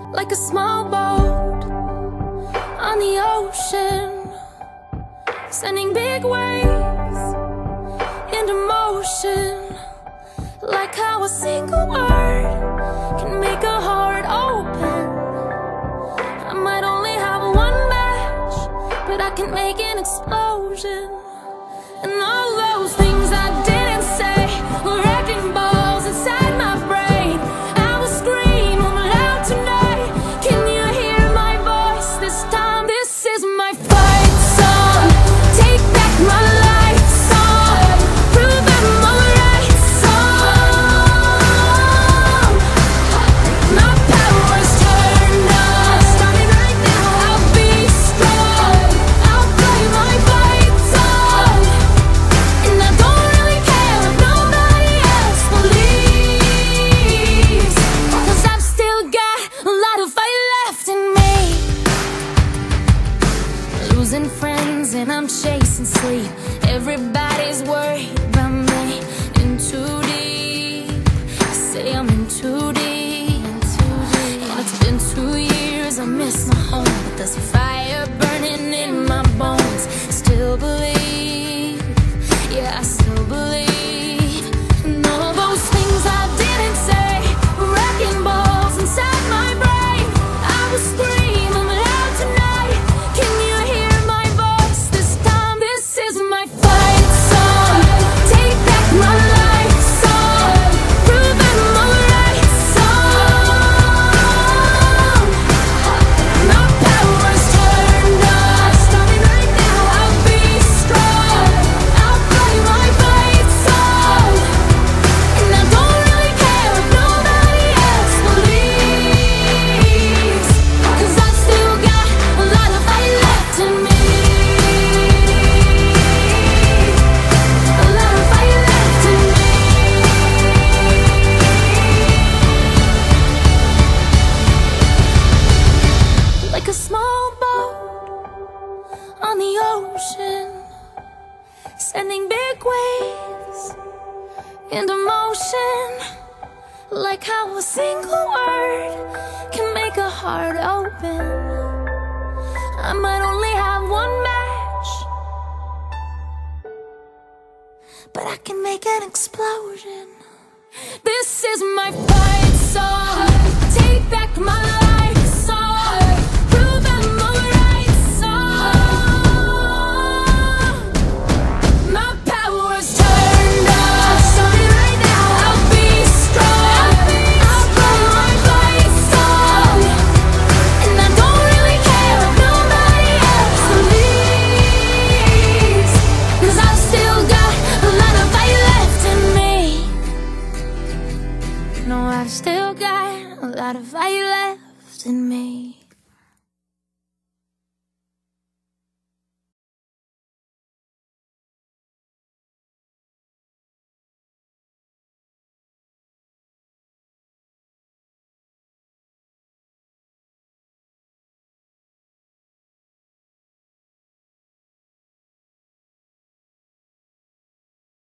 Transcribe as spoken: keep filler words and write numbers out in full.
like a small boat on the ocean, sending big waves into motion, like how a single word can make a heart open. I might only have one match, but I can make an explosion. And all those things I didn't say were wrecking balls inside my brain. I will scream loud tonight. Can you hear my voice this time? This is my fight song. Take back my life song. Prove I'm alright song. My power's turned on. Starting right now. I'll be strong. I'll play my fight song. And I don't really care if nobody else believes, 'cause I've still got a lot of fight left in me. Losing friends and I'm chasing sleep. Everybody's worried about me. In too deep. Say I'm in too deep. And it's been two years, I miss my home, but there's a fire burning in my bones. Still believe, yeah, I still believe. And all those things I didn't say were wrecking balls inside my brain. I will scream loud tonight. Can you hear my voice this time? This is my fight song. Take back my life song. Prove I'm alright song. My power's turned on. Starting right now. I'll be strong. I'll play my fight song. And I don't really care if nobody else believes, 'cause I've still got a lot of fight left in me. A lot of fight left in me. Like a small boat on the ocean, sending big waves into motion, like how a single word can make a heart open. I might only have one match, but I can make an explosion. This is my fight song. Take back my life song. Prove I'm alright song. My power's turned on. Starting right now. I'll be strong. I'll play my fight song. And I don't really care if nobody else believes, 'cause I've still got a lot of fight left in me. No, I've still got a lot of fight left in me.